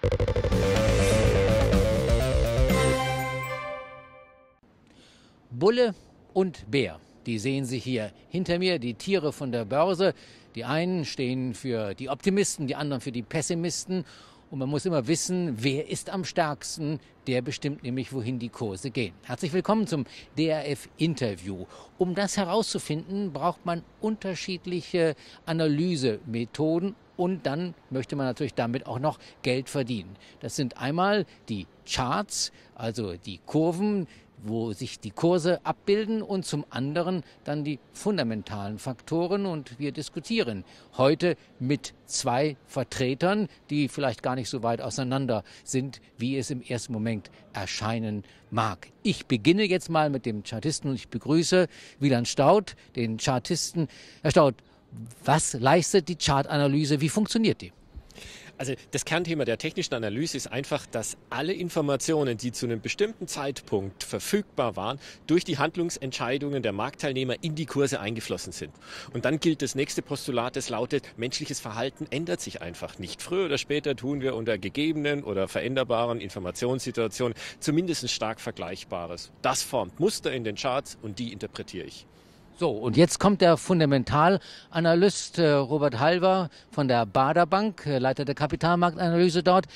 Bulle und Bär, die sehen Sie hier hinter mir, die Tiere von der Börse. Die einen stehen für die Optimisten, die anderen für die Pessimisten. Und man muss immer wissen, wer ist am stärksten, der bestimmt nämlich, wohin die Kurse gehen. Herzlich willkommen zum DRF-Interview. Um das herauszufinden, braucht man unterschiedliche Analysemethoden. Und dann möchte man natürlich damit auch noch Geld verdienen. Das sind einmal die Charts, also die Kurven, wo sich die Kurse abbilden, und zum anderen dann die fundamentalen Faktoren. Und wir diskutieren heute mit zwei Vertretern, die vielleicht gar nicht so weit auseinander sind, wie es im ersten Moment erscheinen mag. Ich beginne jetzt mal mit dem Chartisten und ich begrüße Wieland Staudt, den Chartisten. Herr Staudt, was leistet die Chartanalyse? Wie funktioniert die? Also das Kernthema der technischen Analyse ist einfach, dass alle Informationen, die zu einem bestimmten Zeitpunkt verfügbar waren, durch die Handlungsentscheidungen der Marktteilnehmer in die Kurse eingeflossen sind. Und dann gilt das nächste Postulat, das lautet, menschliches Verhalten ändert sich einfach nicht. Früher oder später tun wir unter gegebenen oder veränderbaren Informationssituationen zumindest ein stark Vergleichbares. Das formt Muster in den Charts und die interpretiere ich. So, und jetzt kommt der Fundamentalanalyst Robert Halver von der Baader Bank, Leiter der Kapitalmarktanalyse dort.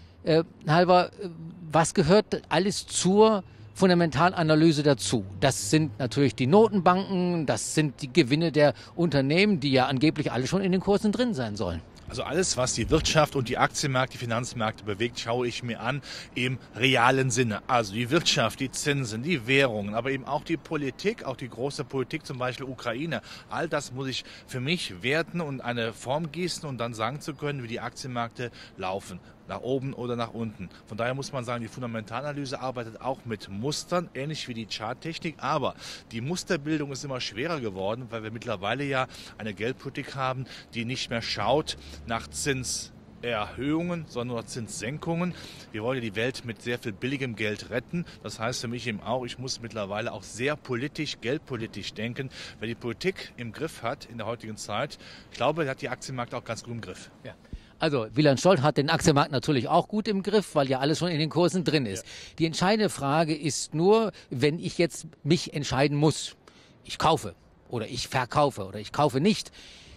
Halver, was gehört alles zur Fundamentalanalyse dazu? Das sind natürlich die Notenbanken, das sind die Gewinne der Unternehmen, die ja angeblich alle schon in den Kursen drin sein sollen. Also alles, was die Wirtschaft und die Aktienmärkte, die Finanzmärkte bewegt, schaue ich mir an im realen Sinne. Also die Wirtschaft, die Zinsen, die Währungen, aber eben auch die Politik, auch die große Politik, zum Beispiel Ukraine. All das muss ich für mich werten und eine Form gießen und dann sagen zu können, wie die Aktienmärkte laufen. Nach oben oder nach unten. Von daher muss man sagen, die Fundamentalanalyse arbeitet auch mit Mustern, ähnlich wie die Charttechnik. Aber die Musterbildung ist immer schwerer geworden, weil wir mittlerweile ja eine Geldpolitik haben, die nicht mehr schaut nach Zinserhöhungen, sondern nach Zinssenkungen. Wir wollen ja die Welt mit sehr viel billigem Geld retten. Das heißt für mich eben auch, ich muss mittlerweile auch sehr politisch, geldpolitisch denken. Wer die Politik im Griff hat in der heutigen Zeit, ich glaube, der hat die Aktienmärkte auch ganz gut im Griff. Ja. Also Wieland Staudt hat den Aktienmarkt natürlich auch gut im Griff, weil ja alles schon in den Kursen drin ist. Ja. Die entscheidende Frage ist nur, wenn ich jetzt mich entscheiden muss, ich kaufe oder ich verkaufe oder ich kaufe nicht,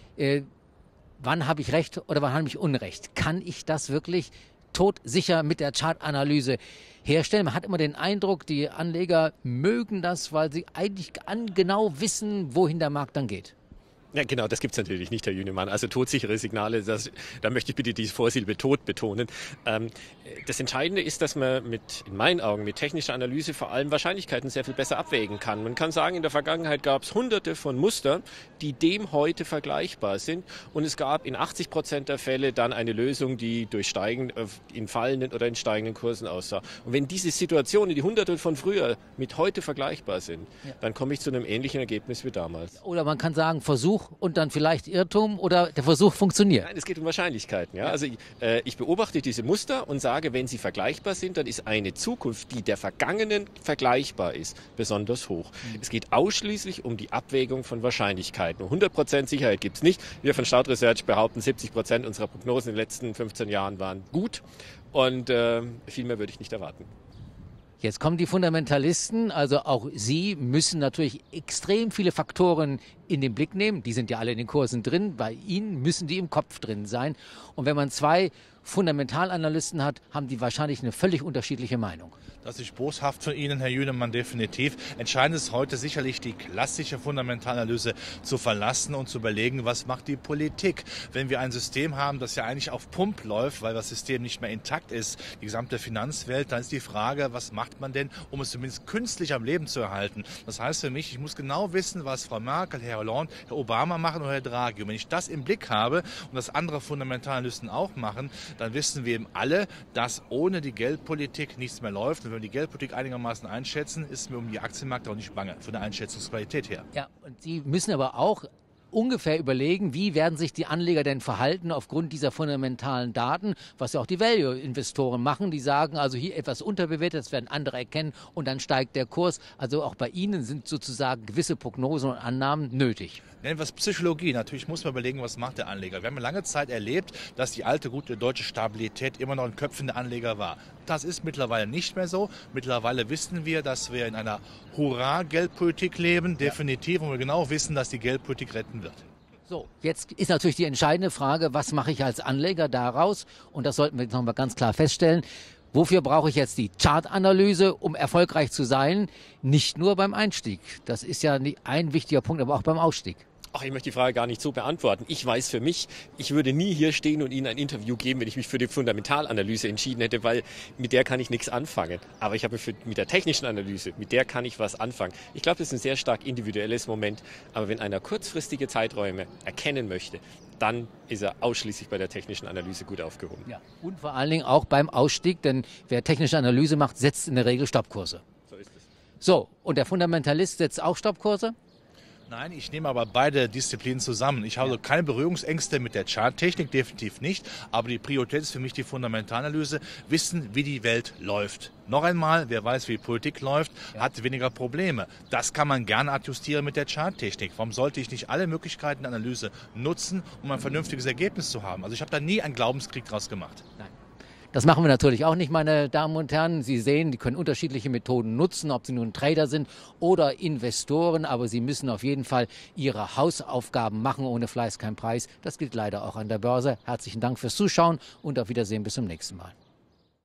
wann habe ich Recht oder wann habe ich Unrecht? Kann ich das wirklich todsicher mit der Chartanalyse herstellen? Man hat immer den Eindruck, die Anleger mögen das, weil sie eigentlich genau wissen, wohin der Markt dann geht. Ja, genau, das gibt's natürlich nicht, Herr Jünemann. Also todsichere Signale, da möchte ich bitte die Vorsilbe tot betonen. Das Entscheidende ist, dass man in meinen Augen mit technischer Analyse vor allem Wahrscheinlichkeiten sehr viel besser abwägen kann. Man kann sagen, in der Vergangenheit gab es hunderte von Mustern, die dem heute vergleichbar sind. Und es gab in 80% der Fälle dann eine Lösung, die in fallenden oder in steigenden Kursen aussah. Und wenn diese Situationen, die hunderte von früher, mit heute vergleichbar sind, dann komme ich zu einem ähnlichen Ergebnis wie damals. Oder man kann sagen, Versuch und dann vielleicht Irrtum, oder der Versuch funktioniert? Nein, es geht um Wahrscheinlichkeiten. Ja? Also ich beobachte diese Muster und sage, wenn sie vergleichbar sind, dann ist eine Zukunft, die der Vergangenen vergleichbar ist, besonders hoch. Es geht ausschließlich um die Abwägung von Wahrscheinlichkeiten. 100% Sicherheit gibt es nicht. Wir von Staudt Research behaupten, 70% unserer Prognosen in den letzten 15 Jahren waren gut und viel mehr würde ich nicht erwarten. Jetzt kommen die Fundamentalisten, also auch Sie müssen natürlich extrem viele Faktoren in den Blick nehmen. Die sind ja alle in den Kursen drin. Bei Ihnen müssen die im Kopf drin sein. Und wenn man zwei Fundamentalanalysten hat, haben die wahrscheinlich eine völlig unterschiedliche Meinung. Das ist boshaft von Ihnen, Herr Jünemann, definitiv. Entscheidend ist heute sicherlich die klassische Fundamentalanalyse zu verlassen und zu überlegen, was macht die Politik. Wenn wir ein System haben, das ja eigentlich auf Pump läuft, weil das System nicht mehr intakt ist, die gesamte Finanzwelt, dann ist die Frage, was macht man denn, um es zumindest künstlich am Leben zu erhalten. Das heißt für mich, ich muss genau wissen, was Frau Merkel, Herr Hollande, Herr Obama machen oder Herr Draghi. Und wenn ich das im Blick habe und das andere Fundamentalanalysten auch machen, dann wissen wir eben alle, dass ohne die Geldpolitik nichts mehr läuft. Und wenn wir die Geldpolitik einigermaßen einschätzen, ist mir um die Aktienmärkte auch nicht bange, von der Einschätzungsqualität her. Ja, und Sie müssen aber auch ungefähr überlegen, wie werden sich die Anleger denn verhalten aufgrund dieser fundamentalen Daten, was ja auch die Value-Investoren machen. Die sagen also hier etwas unterbewertet, das werden andere erkennen und dann steigt der Kurs. Also auch bei Ihnen sind sozusagen gewisse Prognosen und Annahmen nötig. Nennen wir es Psychologie. Natürlich muss man überlegen, was macht der Anleger. Wir haben lange Zeit erlebt, dass die alte, gute deutsche Stabilität immer noch in Köpfen der Anleger war. Das ist mittlerweile nicht mehr so. Mittlerweile wissen wir, dass wir in einer Hurra-Geldpolitik leben, definitiv, und wir genau wissen, dass die Geldpolitik retten wird. So, jetzt ist natürlich die entscheidende Frage, was mache ich als Anleger daraus? Und das sollten wir jetzt nochmal ganz klar feststellen. Wofür brauche ich jetzt die Chartanalyse, um erfolgreich zu sein? Nicht nur beim Einstieg. Das ist ja ein wichtiger Punkt, aber auch beim Ausstieg. Ach, ich möchte die Frage gar nicht so beantworten. Ich weiß für mich, ich würde nie hier stehen und Ihnen ein Interview geben, wenn ich mich für die Fundamentalanalyse entschieden hätte, weil mit der kann ich nichts anfangen. Aber ich habe mit der technischen Analyse, mit der kann ich was anfangen. Ich glaube, das ist ein sehr stark individuelles Moment. Aber wenn einer kurzfristige Zeiträume erkennen möchte, dann ist er ausschließlich bei der technischen Analyse gut aufgehoben. Ja, und vor allen Dingen auch beim Ausstieg, denn wer technische Analyse macht, setzt in der Regel Stoppkurse. So ist es. So, und der Fundamentalist setzt auch Stoppkurse? Nein, ich nehme aber beide Disziplinen zusammen. Ich habe keine Berührungsängste mit der Charttechnik, definitiv nicht. Aber die Priorität ist für mich die Fundamentalanalyse. Wissen, wie die Welt läuft. Noch einmal, wer weiß, wie die Politik läuft, hat weniger Probleme. Das kann man gerne adjustieren mit der Charttechnik. Warum sollte ich nicht alle Möglichkeiten der Analyse nutzen, um ein vernünftiges Ergebnis zu haben? Also ich habe da nie einen Glaubenskrieg draus gemacht. Nein. Das machen wir natürlich auch nicht, meine Damen und Herren. Sie sehen, die können unterschiedliche Methoden nutzen, ob sie nun Trader sind oder Investoren. Aber sie müssen auf jeden Fall ihre Hausaufgaben machen. Ohne Fleiß kein Preis. Das gilt leider auch an der Börse. Herzlichen Dank fürs Zuschauen und auf Wiedersehen bis zum nächsten Mal.